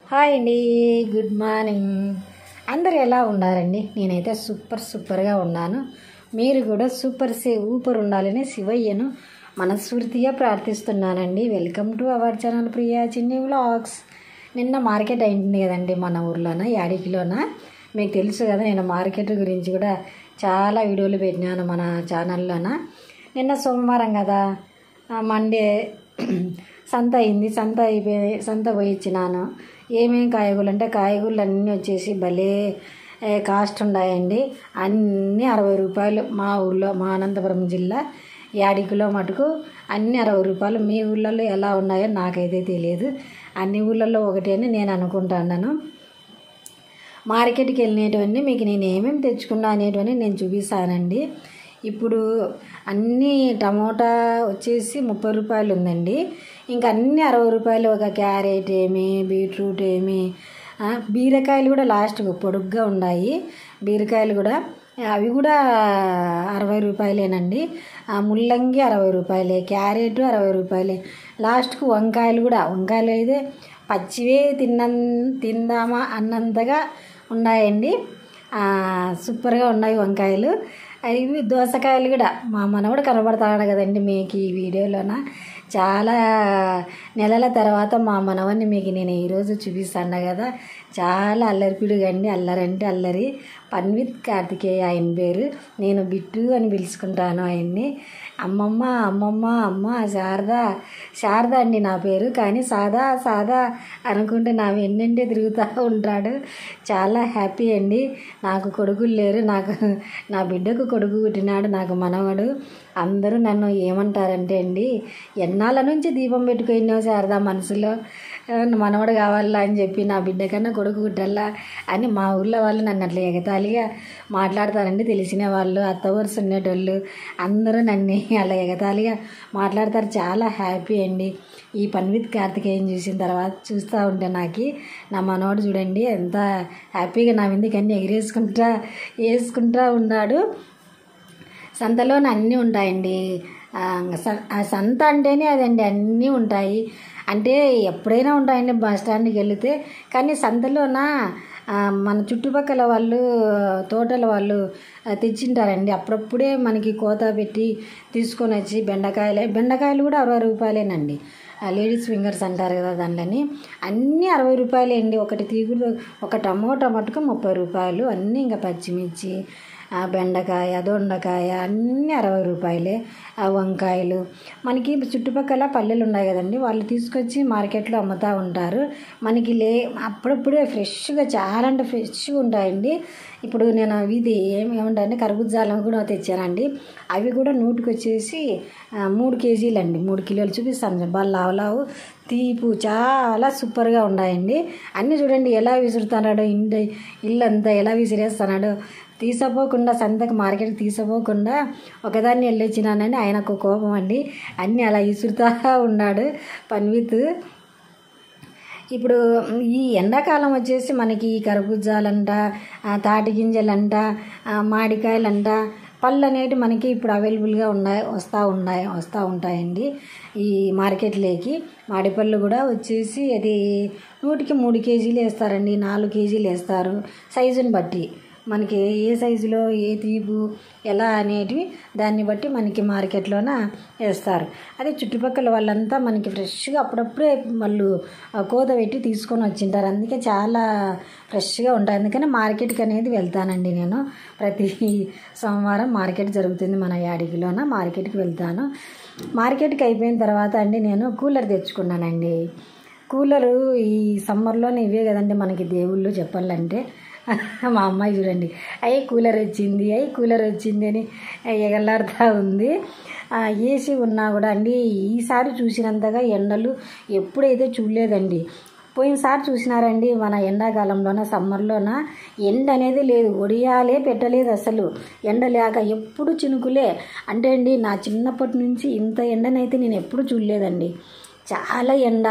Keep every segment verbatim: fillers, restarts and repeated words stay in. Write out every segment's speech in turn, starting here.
Hi అండి, good morning. అందరు ఎలా ఉన్నారండి? నేనైతే సూపర్ సూపర్గా ఉన్నాను. మీరు కూడా సూపర్ సే ఊపర్ ఉండాలని శివయ్యను మనస్ఫూర్తిగా ప్రార్థిస్తున్నానండి. Welcome to our channel Priya Chinni vlogs. నిన్న మార్కెట్ అయింది కదండి మన ఊర్లోన, యాడికిలోన. మీకు తెలుసు కదా, నేను మార్కెట్ గురించి కూడా చాలా వీడియోలు పెట్టినాను మన ఛానల్లోన. నిన్న సోమవారం కదా, మండే సంత అయింది. సంత అయిపోయి సంత పోయి ఇచ్చినాను. ఏమేమి కాయగూరలు అంటే కాయగూరలు అన్నీ వచ్చేసి భలే కాస్ట్ ఉన్నాయండి. అన్నీ అరవై రూపాయలు. మా ఊళ్ళో, మా అనంతపురం జిల్లా యాడికిలో మటుకు అన్నీ అరవై రూపాయలు. మీ ఊళ్ళల్లో ఎలా ఉన్నాయో నాకైతే తెలియదు. అన్ని ఊళ్ళల్లో ఒకటి అని నేను అనుకుంటున్నాను. మార్కెట్కి వెళ్ళినటువంటి మీకు నేను ఏమేమి తెచ్చుకున్నా అనేటువంటి నేను చూపిస్తానండి. ఇప్పుడు అన్నీ టమోటా వచ్చేసి ముప్పై రూపాయలు ఉందండి. ఇంకా అన్నీ అరవై రూపాయలు. ఒక క్యారెట్ ఏమి, బీట్రూట్ ఏమి, బీరకాయలు కూడా లాస్ట్కు పొడుగ్గా ఉన్నాయి. బీరకాయలు కూడా అవి కూడా అరవై రూపాయలేనండి. ముల్లంగి అరవై రూపాయలే, క్యారెట్ అరవై రూపాయలే. లాస్ట్కు వంకాయలు కూడా, వంకాయలు అయితే పచ్చివే తిన్న తిందామా అన్నంతగా ఉన్నాయండి. సూపర్గా ఉన్నాయి వంకాయలు. ఇవి దోసకాయలు కూడా. మా మనవడు కనబడతాడు కదండి మీకు ఈ వీడియోలోన. చాలా నెలల తర్వాత మా మనవన్ని మీకు నేను ఈరోజు చూపిస్తాను కదా. చాలా అల్లరిపిడుగా అండి. అల్లరంటే అల్లరి. పన్విత్ కార్తికేయ ఆయన పేరు. నేను బిట్టు అని పిలుచుకుంటాను ఆయన్ని. అమ్మమ్మ అమ్మమ్మ అమ్మ శారదా శారదా అండి నా పేరు. కానీ సాదా సాదా అనుకుంటే నా వెన్నంటే తిరుగుతూ ఉంటాడు. చాలా హ్యాపీ అండి. నాకు కొడుకులు లేరు. నాకు నా బిడ్డకు కొడుకు పుట్టినాడు, నాకు మనవడు. అందరూ నన్ను ఏమంటారంటే అండి, ఎన్నాళ్ళ నుంచి దీపం పెట్టుకున్నావు శారదా మనసులో, మనవడు కావాలా అని చెప్పి, నా బిడ్డ కన్నా కొడుకు పుట్టాలా అని మా ఊళ్ళో వాళ్ళు నన్ను అట్లా ఎగతాళిగా మాట్లాడతారండి. తెలిసిన వాళ్ళు, అత్తవరుస ఉండేటోళ్ళు అందరూ నన్ను అలా ఎగతాళిగా మాట్లాడతారు. చాలా హ్యాపీ అండి. ఈ పన్విత్ కార్తికేయని చూసిన తర్వాత చూస్తూ ఉంటే నాకు నా మనవాడు చూడండి ఎంత హ్యాపీగా నా మీదకన్నీ ఎగిరేసుకుంటా వేసుకుంటా ఉన్నాడు. సంతలోనే అన్నీ ఉంటాయండి. ఆ సంత అంటేనే అదండి, అన్నీ ఉంటాయి. అంటే ఎప్పుడైనా ఉంటాయండి బస్ స్టాండ్కి వెళితే. కానీ సంతలోన మన చుట్టుపక్కల వాళ్ళు, తోటల వాళ్ళు తెచ్చింటారండి. అప్పుడప్పుడే మనకి కోత పెట్టి తీసుకొని వచ్చి బెండకాయలు బెండకాయలు కూడా అరవై రూపాయలేనండి. లేడీస్ ఫింగర్స్ అంటారు కదా, దాంట్లోని అన్నీ అరవై రూపాయలే అండి. ఒకటి తీగుడు, ఒక టమోటా మటుకు ముప్పై రూపాయలు. అన్నీ ఇంకా పచ్చిమిర్చి, బెండకాయ, దొండకాయ అన్నీ అరవై రూపాయలే. వంకాయలు మనకి చుట్టుపక్కల పల్లెలు ఉన్నాయి కదండి, వాళ్ళు తీసుకొచ్చి మార్కెట్లో అమ్ముతూ ఉంటారు. మనకి లే అప్పుడప్పుడే ఫ్రెష్గా, చాలా అంటే ఫ్రెష్గా ఉంటాయండి. ఇప్పుడు నేను ఇది ఏమి ఏమంటారంటే కర్బూజాలను కూడా తెచ్చానండి. అవి కూడా నూటికి వచ్చేసి మూడు కేజీలు అండి. మూడు కిలోలు చూపిస్తాను. బాగా లావు లావు తీపు చాలా సూపర్గా ఉన్నాయండి. అన్నీ చూడండి ఎలా విసురుతున్నాడో, ఇంటి ఇల్లంతా ఎలా విసిరేస్తున్నాడో. తీసపోకుండా సంతకు మార్కెట్కి తీసపోకుండా ఒకదాన్ని వెళ్ళొచ్చినానని ఆయనకు కోపం అండి. అన్నీ అలా విసురుతూ ఉన్నాడు పన్విత్. ఇప్పుడు ఈ ఎండాకాలం వచ్చేసి మనకి కర్బూజాలంట, తాటి గింజలంట, మామిడికాయలంట, పళ్ళు అనేవి మనకి ఇప్పుడు అవైలబుల్గా ఉన్నాయి, వస్తూ ఉన్నాయి వస్తూ ఉంటాయండి ఈ మార్కెట్లోకి. మామిడిపళ్ళు కూడా వచ్చేసి అది నూటికి మూడు కేజీలు వేస్తారండి, నాలుగు కేజీలు వేస్తారు. సైజుని బట్టి మనకి ఏ సైజులో ఏ తీపు ఎలా అనేటివి దాన్ని బట్టి మనకి మార్కెట్లోన వేస్తారు. అదే చుట్టుపక్కల వాళ్ళంతా మనకి ఫ్రెష్గా అప్పుడప్పుడే వాళ్ళు కోత పెట్టి తీసుకొని వచ్చింటారు. అందుకే చాలా ఫ్రెష్గా ఉంటాయి. అందుకని మార్కెట్కి అనేది వెళ్తానండి నేను. ప్రతి సోమవారం మార్కెట్ జరుగుతుంది మన యాడికిలోన. మార్కెట్కి వెళ్తాను. మార్కెట్కి అయిపోయిన తర్వాత అండి నేను కూలర్ తెచ్చుకున్నానండి. కూలరు ఈ సమ్మర్లోనే ఇవే కదండి మనకి దేవుళ్ళు చెప్పాలంటే. మా అమ్మాయి చూడండి, అయ్యి కూలర్ వచ్చింది, అయ్యి కూలర్ వచ్చింది అని ఎగలాడుతూ ఉంది. ఏసీ ఉన్నా కూడా అండి ఈసారి చూసినంతగా ఎండలు ఎప్పుడైతే చూడలేదండి. పోయినసారి చూసినారండి మన ఎండాకాలంలోన, సమ్మర్లోన ఎండ అనేది లేదు, ఒడియాలే పెట్టలేదు అసలు. ఎండ లేక ఎప్పుడు చినుకులే. అంటే అండి నా చిన్నప్పటి నుంచి ఇంత ఎండనైతే నేను ఎప్పుడు చూడలేదండి. చాలా ఎండ.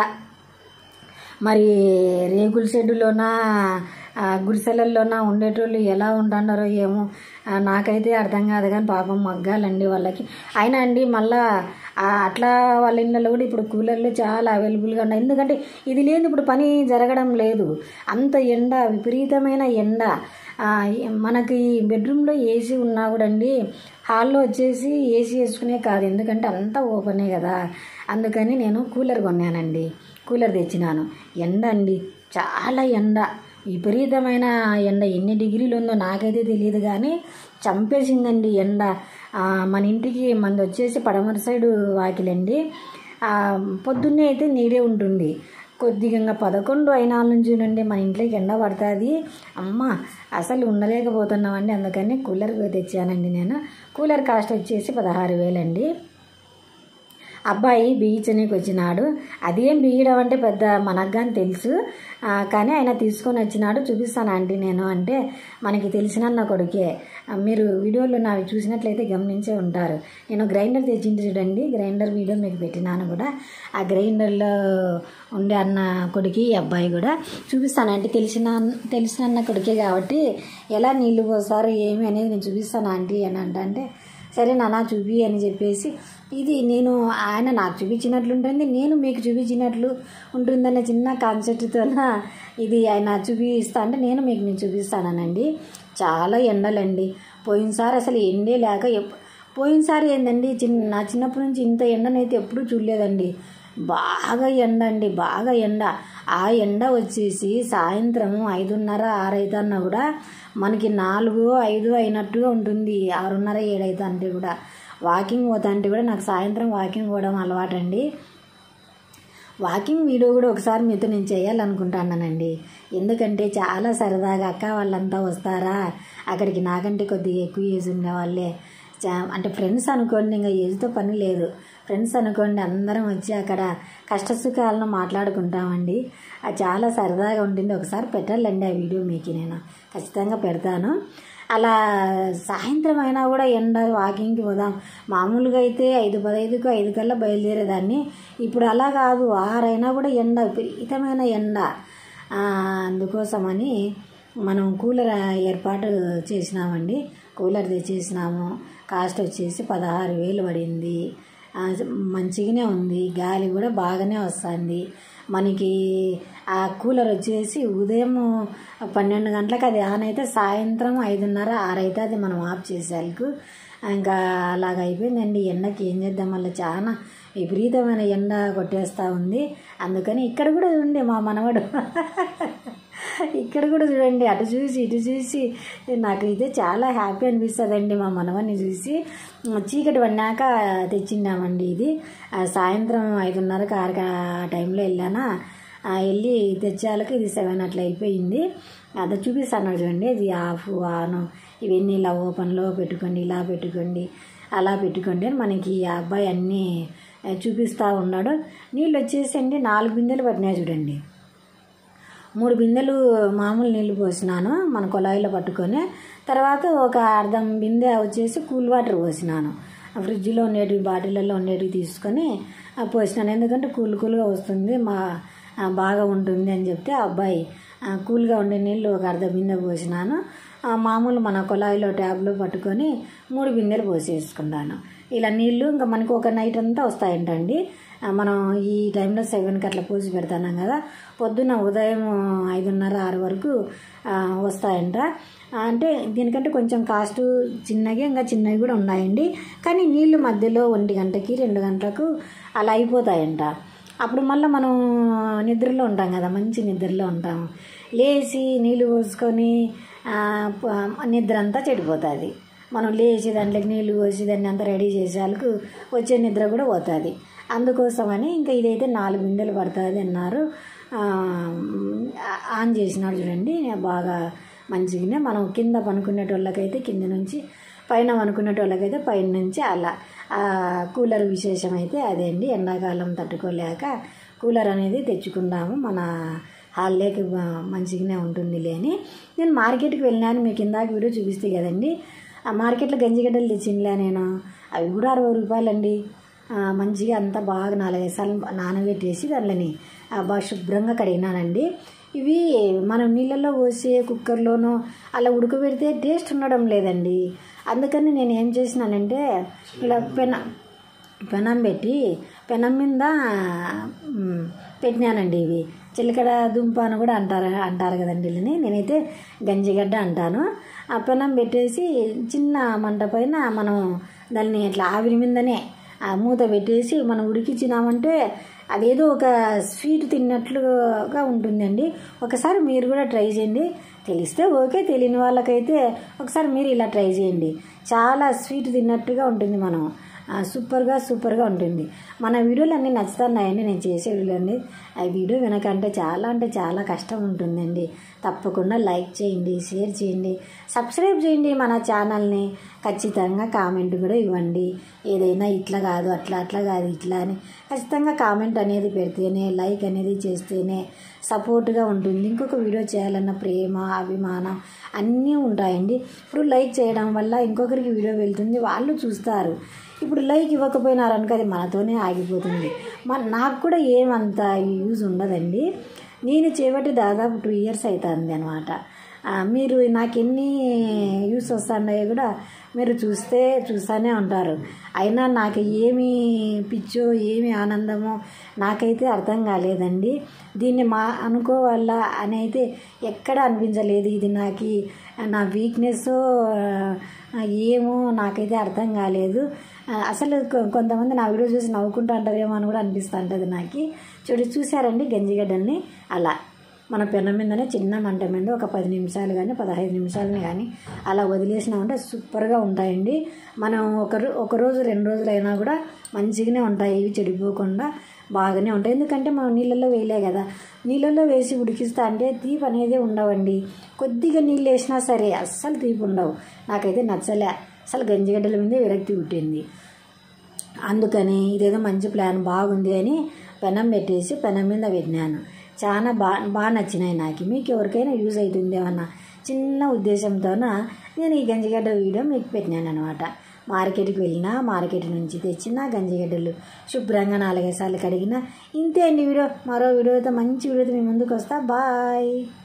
మరి రేకుల షెడ్డులోన, గుడిసెలల్లోన ఉండేటోళ్ళు ఎలా ఉంటున్నారో ఏమో నాకైతే అర్థం కాదు. కానీ పాపం మగ్గాలండి వాళ్ళకి. అయినా అండి మళ్ళా అట్లా వాళ్ళ ఇళ్ళలో కూడా ఇప్పుడు కూలర్లు చాలా అవైలబుల్గా ఉన్నాయి. ఎందుకంటే ఇది లేదు ఇప్పుడు పని జరగడం లేదు, అంత ఎండ, విపరీతమైన ఎండ. మనకి బెడ్రూమ్లో ఏసీ ఉన్నా కూడా అండి, హాల్లో వచ్చేసి ఏసీ వేసుకునే కాదు, ఎందుకంటే అంతా ఓపెనే కదా. అందుకని నేను కూలర్ కొన్నానండి, కూలర్ తెచ్చినాను. ఎండ అండి, చాలా ఎండ, విపరీతమైన ఎండ. ఎన్ని డిగ్రీలు ఉందో నాకైతే తెలియదు కానీ చంపేసిందండి ఎండ. మన ఇంటికి మంది వచ్చేసి పడమర సైడు వాకిలండి. పొద్దున్నే అయితే నీడే ఉంటుంది, కొద్దిగా పదకొండు అయినా నుంచి నుండి మన ఇంట్లోకి ఎండ పడుతుంది. అమ్మ అసలు ఉండలేకపోతున్నామండి. అందుకని కూలర్ తెచ్చానండి నేను. కూలర్ కాస్ట్ వచ్చేసి పదహారు వేలండి. అబ్బాయి బిగించనీకి వచ్చినాడు. అదేం బిగడం అంటే పెద్ద మనకు కానీ తెలుసు, కానీ ఆయన తీసుకొని వచ్చినాడు. చూపిస్తాను ఆంటీ నేను అంటే, మనకి తెలిసిన నా కొడుకే. మీరు వీడియోలో నావి చూసినట్లయితే గమనించే ఉంటారు. నేను గ్రైండర్ తెచ్చింది చూడండి, గ్రైండర్ వీడియో మీకు పెట్టినాను కూడా. ఆ గ్రైండర్లో ఉండే అన్న కొడుకి ఈ అబ్బాయి కూడా చూపిస్తాను ఆంటీ. తెలిసిన తెలిసిన అన్న కొడుకే కాబట్టి ఎలా నీళ్ళు పోస్తారు ఏమి అనేది నేను చూపిస్తాను ఆంటీ అని అంటే, సరే నాన్న చూపి అని చెప్పేసి, ఇది నేను ఆయన నాకు చూపించినట్లు ఉంటుంది, నేను మీకు చూపించినట్లు ఉంటుందనే చిన్న కాన్సెప్ట్తో ఇది ఆయన చూపిస్తా అంటే నేను మీకు నేను చూపిస్తానండి. చాలా ఎండలండి. పోయినసారి అసలు ఎండే లేక, పోయినసారి ఏందండి, చిన్న నా చిన్నప్పటి నుంచి ఇంత ఎండనైతే ఎప్పుడూ చూడలేదండి. బాగా ఎండ అండి, బాగా ఎండ. ఆ ఎండ వచ్చేసి సాయంత్రం ఐదున్నర ఆరు అవుతున్నా కూడా మనకి నాలుగు ఐదు అయినట్టుగా ఉంటుంది. ఆరున్నర ఏడు అవుతా అంటే కూడా వాకింగ్ పోతా అంటే కూడా, నాకు సాయంత్రం వాకింగ్ పోవడం అలవాటు అండి. వాకింగ్ వీడియో కూడా ఒకసారి మీతో నేను చేయాలనుకుంటున్నానండి. ఎందుకంటే చాలా సరదాగా అక్క వాళ్ళంతా వస్తారా అక్కడికి, నాకంటే కొద్దిగా ఎక్కువ ఏజ్ ఉండే వాళ్ళే, అంటే ఫ్రెండ్స్ అనుకోండి, ఇంకా ఏజ్తో పని లేదు, ఫ్రెండ్స్ అనుకోండి, అందరం వచ్చి అక్కడ కష్టసుఖాలను మాట్లాడుకుంటామండి. అది చాలా సరదాగా ఉంటుంది. ఒకసారి పెట్టాలండి ఆ వీడియో మీకు, నేను ఖచ్చితంగా పెడతాను. అలా సాయంత్రం అయినా కూడా ఎండ, వాకింగ్కి పోదాం. మామూలుగా అయితే ఐదు పదైదుకు ఐదు కల్లా బయలుదేరేదాన్ని, ఇప్పుడు అలా కాదు, ఆరైనా కూడా ఎండ, విపరీతమైన ఎండ. అందుకోసమని మనం కూలర్ ఏర్పాటు చేసినామండి. కూలర్ తెచ్చేసినాము. కాస్ట్ వచ్చేసి పదహారు వేలు పడింది. మంచిగానే ఉంది, గాలి కూడా బాగానే వస్తుంది మనకి. ఆ కూలర్ వచ్చేసి ఉదయం పన్నెండు గంటలకు అది ఆన్ అయితే సాయంత్రం ఐదున్నర ఆరు అయితే అది మనం ఆఫ్ చేసేందుకు ఇంకా అలాగ అయిపోయిందండి. ఎండకి ఏం చేద్దాం, వల్ల చాలా విపరీతమైన ఎండ కొట్టేస్తూ ఉంది. అందుకని ఇక్కడ కూడా చూడండి మా మనవడు ఇక్కడ కూడా చూడండి, అటు చూసి ఇటు చూసి నాకు ఇదే చాలా హ్యాపీ అనిపిస్తుందండి. మా మనవడిని చూసి చీకటి పడినాక తెచ్చిండామండి ఇది. సాయంత్రం ఐదున్నరకు ఆరు ఆ టైంలో వెళ్ళానా, వెళ్ళి తెచ్చేళ్ళకి ఇది సెవెన్ అట్లా అయిపోయింది. అది చూపిస్తాను చూడండి, ఇది ఆఫ్ ఆన్ ఇవన్నీ ఇలా ఓపెన్లో పెట్టుకోండి, ఇలా పెట్టుకోండి, అలా పెట్టుకోండి అని మనకి ఈ అబ్బాయి అన్నీ చూపిస్తూ ఉన్నాడు. నీళ్ళు వచ్చేసి అండి నాలుగు బిందెలు పట్టినాయి చూడండి. మూడు బిందెలు మామూలు నీళ్ళు పోసినాను మన కుళాయిలో పట్టుకొని, తర్వాత ఒక అర్ధం బిందె వచ్చేసి కూల్ వాటర్ పోసినాను. ఫ్రిడ్జ్లో ఉండేటివి బాటిళ్ళల్లో ఉండేటివి తీసుకొని పోసినాను. ఎందుకంటే కూల్ కూల్గా వస్తుంది, మా బాగా ఉంటుంది అని చెప్తే ఆ అబ్బాయి కూల్గా ఉండే నీళ్ళు ఒక అర్ధ బిందె పోసినాను. మామూలు మన కుళాయిలో ట్యాబ్లో పట్టుకొని మూడు బిందెలు పోసేసుకున్నాను. ఇలా నీళ్ళు ఇంకా మనకు ఒక నైట్ అంతా వస్తాయంటండి. మనం ఈ టైంలో సెవెన్కి అట్లా పోసి పెడతాం కదా, పొద్దున్న ఉదయం ఐదున్నర ఆరు వరకు వస్తాయంట. అంటే దీనికంటే కొంచెం కాస్ట్ చిన్నగా ఇంకా చిన్నవి కూడా ఉన్నాయండి. కానీ నీళ్ళు మధ్యలో ఒంటి గంటకి రెండు గంటలకు అలా అయిపోతాయంట. అప్పుడు మళ్ళీ మనం నిద్రలో ఉంటాం కదా, మంచి నిద్రలో ఉంటాము. లేచి నీళ్ళు పోసుకొని నిద్ర అంతా చెడిపోతుంది. మనం లేచి దాంట్లోకి నీళ్ళు పోసి దాన్ని అంతా రెడీ చేసేందుకు వచ్చే నిద్ర కూడా పోతుంది. అందుకోసమని ఇంకా ఇదైతే నాలుగు బిందెలు పడుతుంది అన్నారు. ఆన్ చేసినాడు చూడండి, బాగా మంచిగానే. మనం కింద పనుకునేటోళ్ళకైతే కింద నుంచి, పైన పనుకునేటోళ్ళకైతే పైన నుంచి అలా. కూలర్ విశేషం అయితే అదే అండి. ఎండాకాలం తట్టుకోలేక కూలర్ అనేది తెచ్చుకున్నాము. మన హాల్లోకి మంచిగానే ఉంటుంది లేని. నేను మార్కెట్కి వెళ్ళినాను, మీకు ఇందాక వీడియో చూపిస్తే కదండి. ఆ మార్కెట్లో గంజిగడ్డలు తెచ్చిందిలే నేను, అవి కూడా అరవై రూపాయలండి. మంచిగా అంతా బాగా నాలుగైదు సార్లు నానబెట్టేసి దానిని బాగా శుభ్రంగా కడిగినానండి. ఇవి మనం నీళ్ళల్లో పోసి కుక్కర్లోనో అలా ఉడకబెడితే టేస్ట్ ఉండడం లేదండి. అందుకని నేను ఏం చేసినానంటే ఇలా పెన పెనం పెట్టి పెనం మీద పెట్టినానండి. ఇవి చిలకడ దుంప అని కూడా అంటారు అంటారు కదండి వీళ్ళని, నేనైతే గంజిగడ్డ అంటాను. ఆ పెనం పెట్టేసి చిన్న మంట పైన మనం దాన్ని ఇట్లా ఆవిరి మీదనే ఆ మూత పెట్టేసి మనం ఉడికించినామంటే అదేదో ఒక స్వీట్ తిన్నట్లుగా ఉంటుందండి. ఒకసారి మీరు కూడా ట్రై చేయండి. తెలిస్తే ఓకే, తెలియని వాళ్ళకైతే ఒకసారి మీరు ఇలా ట్రై చేయండి. చాలా స్వీట్ తిన్నట్టుగా ఉంటుంది. మనం సూపర్గా సూపర్గా ఉంటుంది. మన వీడియోలు అన్నీ నచ్చుతున్నాయండి. నేను చేసే వీడియోని ఆ వీడియో వెనకంటే చాలా అంటే చాలా కష్టం ఉంటుందండి. తప్పకుండా లైక్ చేయండి, షేర్ చేయండి, సబ్స్క్రైబ్ చేయండి మన ఛానల్ని. ఖచ్చితంగా కామెంట్ కూడా ఇవ్వండి. ఏదైనా ఇట్లా కాదు, అట్లా అట్లా కాదు, ఇట్లా అని ఖచ్చితంగా కామెంట్ అనేది పెడితేనే, లైక్ అనేది చేస్తేనే సపోర్ట్గా ఉంటుంది. ఇంకొక వీడియో చేయాలన్న ప్రేమ, అభిమానం అన్నీ ఉంటాయండి. ఇప్పుడు లైక్ చేయడం వల్ల ఇంకొకరికి వీడియో వెళ్తుంది, వాళ్ళు చూస్తారు. ఇప్పుడు లైక్ ఇవ్వకపోయినారనుకో అది మనతోనే ఆగిపోతుంది. మన నాకు కూడా ఏమంత యూజ్ ఉండదండి. నేను చేయబట్టి దాదాపు టూ ఇయర్స్ అవుతుంది అనమాట. మీరు నాకు ఎన్ని యూస్ వస్తున్నాయో కూడా మీరు చూస్తే చూస్తూనే ఉంటారు. అయినా నాకు ఏమి పిచ్చో ఏమి ఆనందమో నాకైతే అర్థం కాలేదండి. దీన్ని మా అనుకోవాలా అని అయితే ఎక్కడ అనిపించలేదు. ఇది నాకు నా వీక్నెస్ ఏమో నాకైతే అర్థం కాలేదు. అసలు కొంతమంది నా వీడియో చూసి నవ్వుకుంటూ అంటారేమో అని కూడా అనిపిస్తూ ఉంటుంది నాకు. చూడు చూసారండి గంజిగడ్డల్ని అలా మన పెనం మీదనే చిన్న మంట మీద ఒక పది నిమిషాలు కానీ పదహైదు నిమిషాలని కానీ అలా వదిలేసినామంటే సూపర్గా ఉంటాయండి. మనం ఒక ఒక రోజు రెండు రోజులు అయినా కూడా మంచిగానే ఉంటాయి. ఇవి చెడిపోకుండా బాగానే ఉంటాయి. ఎందుకంటే మనం నీళ్ళల్లో వేయలే కదా. నీళ్ళల్లో వేసి ఉడికిస్తా అంటే తీపి అనేది ఉండవండి. కొద్దిగా నీళ్ళు వేసినా సరే అస్సలు తీపి ఉండవు. నాకైతే నచ్చలే. అసలు గంజిగడ్డల మీదే విరక్తి పుట్టింది. అందుకని ఇదేదో మంచి ప్లాన్ బాగుంది అని పెనం పెట్టేసి పెనం మీద పెట్టినాను. చాలా బాగా బాగా నచ్చినాయి నాకు. మీకు ఎవరికైనా యూజ్ అవుతుంది అన్న చిన్న ఉద్దేశంతోన నేను ఈ గంజిగడ్డ వీడియో మీకు పెట్టినాను అనమాట. మార్కెట్కి వెళ్ళినా మార్కెట్ నుంచి తెచ్చిన గంజిగడ్డలు శుభ్రంగా నాలుగైదు సార్లు కడిగిన ఇంతే అండి వీడియో. మరో వీడియోతో మంచి వీడియోతో మీ ముందుకు వస్తా. బాయ్.